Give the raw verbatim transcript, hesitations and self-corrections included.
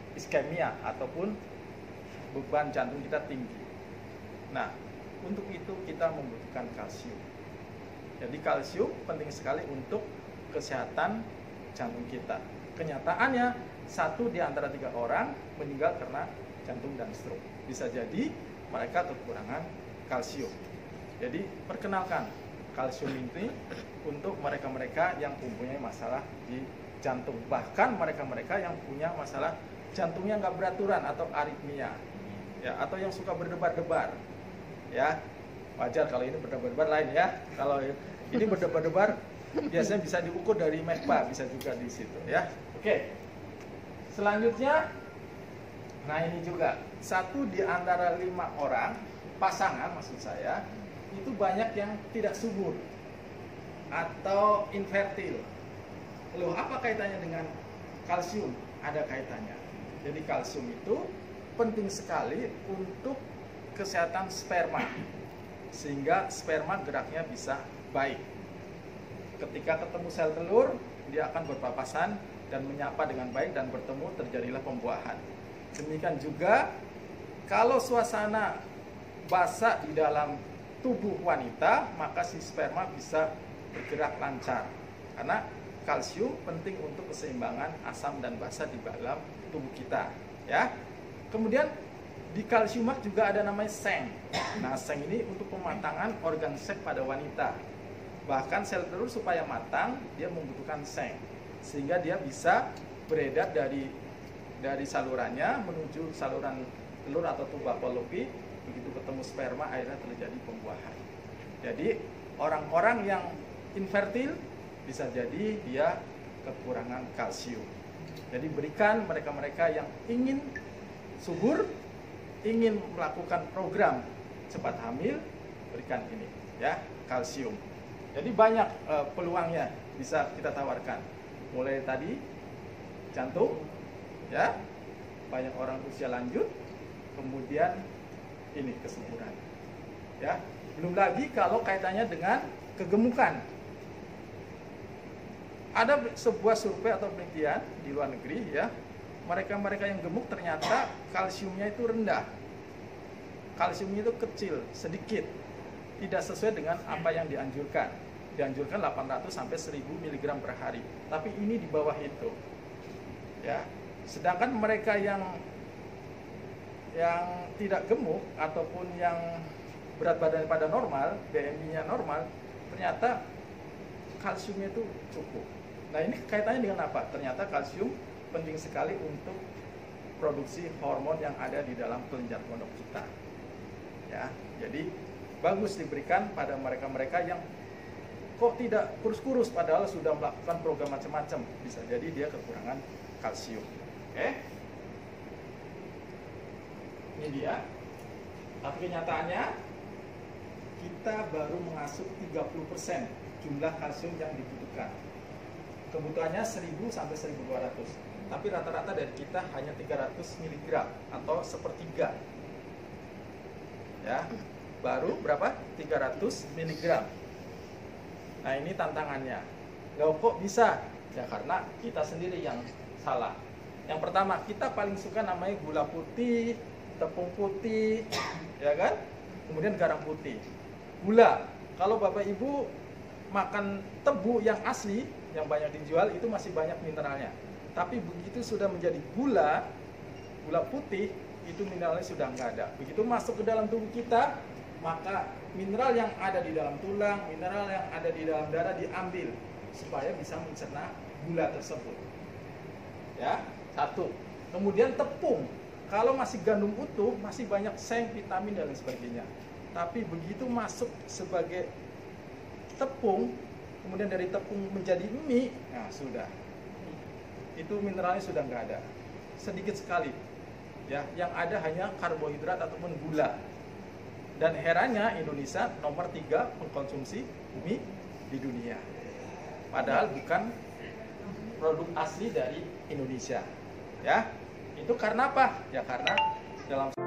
iskemia ataupun beban jantung kita tinggi. Nah, untuk itu kita membutuhkan kalsium. Jadi kalsium penting sekali untuk kesehatan jantung kita. Kenyataannya satu di antara tiga orang meninggal karena jantung dan stroke. Bisa jadi mereka kekurangan kalsium. Jadi perkenalkan kalsium ini untuk mereka-mereka yang mempunyai masalah di jantung. Bahkan mereka-mereka yang punya masalah jantungnya nggak beraturan atau aritmia, ya, atau yang suka berdebar-debar, ya. Wajar kalau ini berdebar-debar lain ya. Kalau ini berdebar-debar biasanya bisa diukur dari MECBA, bisa juga di situ ya. Oke. Selanjutnya, nah ini juga satu di antara lima orang pasangan maksud saya itu banyak yang tidak subur atau infertil. Loh, apa kaitannya dengan kalsium? Ada kaitannya. Jadi kalsium itu penting sekali untuk kesehatan sperma, sehingga sperma geraknya bisa baik. Ketika ketemu sel telur, dia akan berpapasan dan menyapa dengan baik dan bertemu, terjadilah pembuahan. Demikian juga kalau suasana basah di dalam tubuh wanita, maka si sperma bisa bergerak lancar. Karena kalsium penting untuk keseimbangan asam dan basa di dalam tubuh kita, ya. Kemudian di kalsiumat juga ada namanya seng. Nah, seng ini untuk pematangan organ seks pada wanita. Bahkan sel telur supaya matang dia membutuhkan seng, sehingga dia bisa beredar dari dari salurannya menuju saluran telur atau tuba Fallopi. Begitu ketemu sperma akhirnya terjadi pembuahan. Jadi orang-orang yang infertil bisa jadi dia kekurangan kalsium. Jadi berikan mereka-mereka yang ingin subur, ingin melakukan program cepat hamil, berikan ini ya, kalsium. Jadi banyak e, peluangnya bisa kita tawarkan. Mulai tadi jantung, ya, banyak orang usia lanjut, kemudian ini kesuburan, ya. Belum lagi kalau kaitannya dengan kegemukan. Ada sebuah survei atau penelitian di luar negeri, ya, mereka-mereka yang gemuk ternyata kalsiumnya itu rendah, kalsiumnya itu kecil, sedikit, tidak sesuai dengan apa yang dianjurkan. Dianjurkan delapan ratus sampai seribu miligram per hari, tapi ini di bawah itu, ya. Sedangkan mereka yang yang tidak gemuk ataupun yang berat badan pada normal, B M I-nya normal, ternyata kalsiumnya itu cukup. Nah, ini kaitannya dengan apa? Ternyata kalsium penting sekali untuk produksi hormon yang ada di dalam kelenjar pondok kita. Ya, jadi bagus diberikan pada mereka-mereka yang kok tidak kurus-kurus padahal sudah melakukan program macam-macam. Bisa jadi dia kekurangan kalsium. Oke? Ini dia. Tapi kenyataannya kita baru mengasup tiga puluh persen jumlah kalsium yang dibutuhkan. Kebutuhannya seribu sampai seribu dua ratus. Tapi rata-rata dari kita hanya tiga ratus miligram atau sepertiga. Ya. Baru berapa? tiga ratus miligram. Nah, ini tantangannya. Loh, kok bisa? Ya karena kita sendiri yang salah. Yang pertama, kita paling suka namanya gula putih, tepung putih, ya kan? Kemudian garam putih. Gula, kalau Bapak Ibu makan tebu yang asli, yang banyak dijual, itu masih banyak mineralnya. Tapi begitu sudah menjadi gula, gula putih, itu mineralnya sudah nggak ada. Begitu masuk ke dalam tubuh kita, maka mineral yang ada di dalam tulang, mineral yang ada di dalam darah diambil supaya bisa mencerna gula tersebut. Ya, satu. Kemudian tepung, kalau masih gandum utuh, masih banyak seng, vitamin dan lain sebagainya. Tapi begitu masuk sebagai tepung, kemudian dari tepung menjadi mie, nah sudah. Itu mineralnya sudah nggak ada. Sedikit sekali. Ya, yang ada hanya karbohidrat ataupun gula. Dan herannya Indonesia nomor tiga pengkonsumsi mie di dunia. Padahal bukan produk asli dari Indonesia. Ya, itu karena apa? Ya karena dalam